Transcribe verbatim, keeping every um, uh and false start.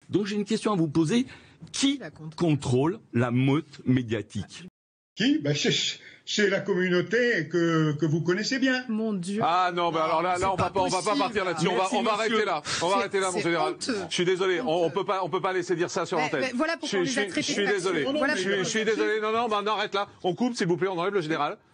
Donc j'ai une question à vous poser. Qui contrôle la meute médiatique? Qui? Ben, c'est la communauté que, que vous connaissez bien. Mon Dieu. Ah non, bah alors là, là on va pas, on va pas partir là-dessus. On va, on va arrêter là. On va arrêter là, mon général. Honteux. Je suis désolé. On, on peut pas, on peut pas laisser dire ça sur l'antenne. Voilà pourquoi on les a traités Je suis désolé. Voilà Je suis désolé. Non, non, bah on arrête là. On coupe, s'il vous plaît. On enlève le général.